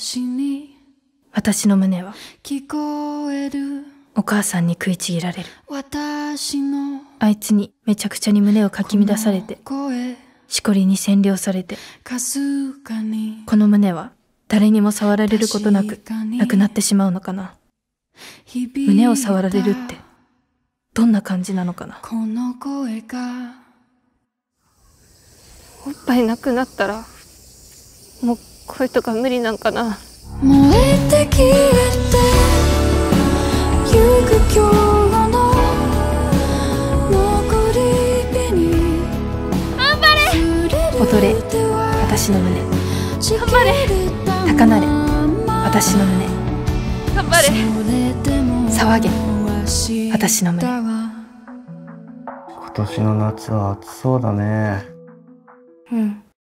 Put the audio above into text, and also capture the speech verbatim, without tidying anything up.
私の胸は聞こえるお母さんに食いちぎられる。 私のあいつにめちゃくちゃに胸をかき乱されて、 声しこりに占領されて、 かすかにこの胸は誰にも触られることなくなくなってしまうのかな。胸を触られるってどんな感じなのかな。 この声がおっぱいなくなったらもう恋とか無理なんかな。 燃えて消えてゆく今日の残り火に頑張れ踊れ私の胸、 頑張れ高鳴れ私の胸、 頑張れ騒げ私の胸。 今年の夏は暑そうだね。 うん。